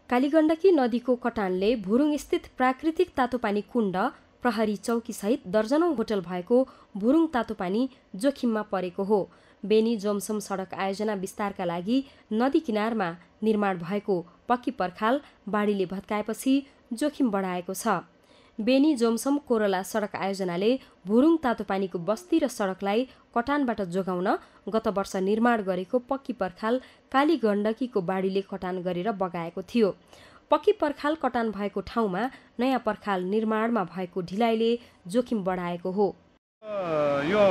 कालीगण्डकी नदीको कटानले भुरुङस्थित प्राकृतिक तातोपानी कुण्ड, प्रहरी चौकी सहित दर्जनौं होटल भएको भुरुङ तातोपानी जोखिममा परेको हो। बेनी जोमसोम सडक आयोजना विस्तारका लागि नदी किनारमा निर्माण भएको पक्की पर्खाल बाढीले भत्काएपछि जोखिम बढाएको छ। बेनी जोमसोम कोरला सडक आयोजनाले भुरुङ तातोपानीको बस्ती र सडकलाई कटानबाट जोगाउन गत वर्ष निर्माण गरेको पक्की पर्खाल कालीगण्डकीको बाढीले कटान गरेर बगाएको थियो। पक्की पर्खाल कटान भएको ठाउँमा नयाँ पर्खाल निर्माणमा भएको ढिलाइले जोखिम बढाएको हो। यो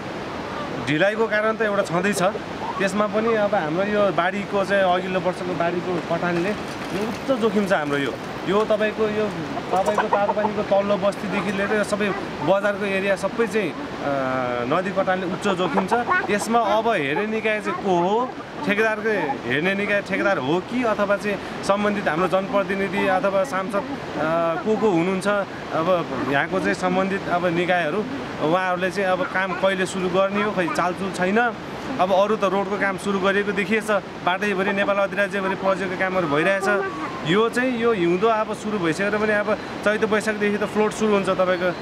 ढिलाइको कारण त एउटा छँदैछ, त्यसमा पनि अब हाम्रो यो बाढीको चाहिँ अघिल्लो वर्षको बाढीको कटानले उच्च जोखिम छ हाम्रो यो तपाईँको तातोपानीको तल्लो बस्तीदेखि लिएर सबै बजारको एरिया सबै चाहिँ नदी कटानले उच्च जोखिम छ। यसमा अब हेर्ने निकाय चाहिँ को हो, ठेकेदारको हेर्ने निकाय ठेकेदार हो कि अथवा चाहिँ सम्बन्धित हाम्रो जनप्रतिनिधि अथवा सांसद को हुनुहुन्छ, अब यहाँको चाहिँ सम्बन्धित अब निकायहरू उहाँहरूले चाहिँ अब काम कहिले सुरु गर्ने हो, खै चालचुल छैन। अब अरू त रोडको काम सुरु गरिएको देखिएछ, बाटैभरि नेपाल अधिराज्यभरि प्रोजेक्टको कामहरू भइरहेछ। यो चाहिँ यो हिउँदो अब सुरु भइसकेर पनि अब चैत वैशाखदेखि त फ्लोट सुरु हुन्छ,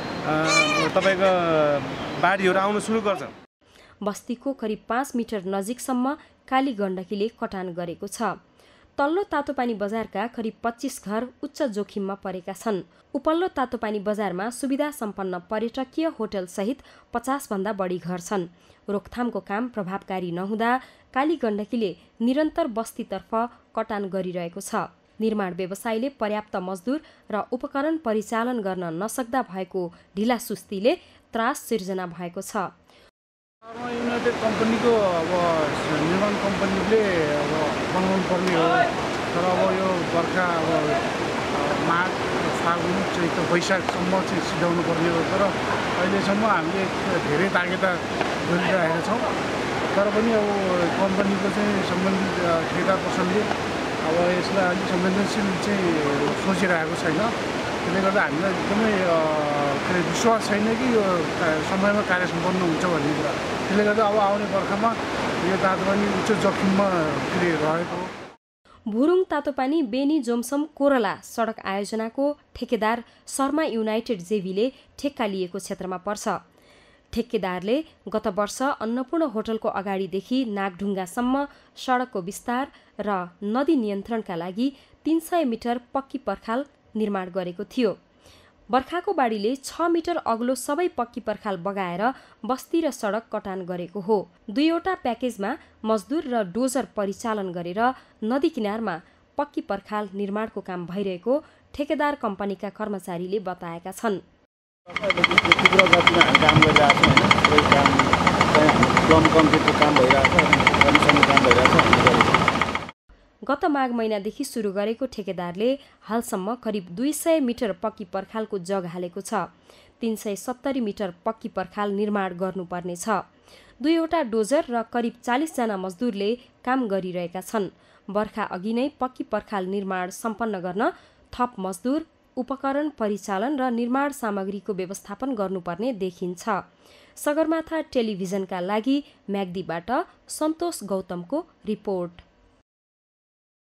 तपाईँको बाढीहरू आउनु सुरु गर्छ। बस्तीको करिब 5 मिटर नजिकसम्म कालीगण्डकीले कटान गरेको छ। तल्लो तातोपानी बजारका करिब 25 घर उच्च जोखिममा परेका छन्। उपल्लो तातोपानी बजारमा सुविधा सम्पन्न पर्यटकीय होटल सहित 50 भन्दा बढी घर छन्। रोकथामको काम प्रभावकारी नहुँदा कालीगण्डकीले निरन्तर बस्तीतर्फ कटान गरिरहेको छ। निर्माण व्यवसायले पर्याप्त मजदुर र उपकरण परिचालन गर्न नसक्दा भएको ढिलासुस्तीले त्रास सिर्जना भएको छ। युनाइटेड कम्पनीको अब निर्माण कम्पनीले अब बनाउनु पर्ने हो, तर अब यो बर्खा अब माघ फागुन चैत वैशाखसम्म चाहिँ सिधाउनु पर्ने हो। तर अहिलेसम्म हामीले धेरै ताकेता गरिरहेका छौँ, तर पनि अब कम्पनीको चाहिँ सम्बन्धित ठेकेदार पसलले अब यसलाई अलिक संवेदनशील चाहिँ सोचिरहेको छैन। त्यसले गर्दा हामीलाई एकदमै विश्वास छैन कि यो समयमा कार्य सम्पन्न हुन्छ भन्ने कुरा। त्यसले गर्दा अब आउने बर्खामा यो तातोपानी उच्च जोखिममा रहेको। भुरुङ तातोपानी बेनी जोमसोम कोरला सडक आयोजनाको ठेकेदार शर्मा युनाइटेड जेबीले ठेक्का लिएको क्षेत्रमा पर्छ। ठेकेदारले गत वर्ष अन्नपूर्ण होटलको अगाडिदेखि नागढुङ्गासम्म सडकको विस्तार र नदी नियन्त्रणका लागि 300 मिटर पक्की पर्खाल निर्माण गरेको थियो। बर्खाको बाढीले 6 मिटर अग्लो सबै पक्की पर्खाल बगाएर बस्ती र सडक कटान गरेको हो। 2वटा प्याकेजमा मजदुर र डोजर परिचालन गरेर नदी किनारमा पक्की पर्खाल निर्माणको काम भइरहेको ठेकेदार कम्पनीका कर्मचारीले बताएका छन्। गत माघ महिनादेखि सुरु गरेको ठेकेदारले हालसम्म करिब 200 मिटर पक्की पर्खालको जग हालेको छ। 370 मिटर पक्की पर्खाल निर्माण गर्नुपर्नेछ। 2वटा डोजर र करिब 40 जना मजदुरले काम गरिरहेका छन्। बर्खा अघि नै पक्की पर्खाल निर्माण सम्पन्न गर्न थप मजदुर, उपकरण परिचालन र निर्माण सामग्रीको व्यवस्थापन गर्नुपर्ने देखिन्छ। सगरमाथा टेलिभिजनका लागि म्याग्दीबाट सन्तोष गौतमको रिपोर्ट।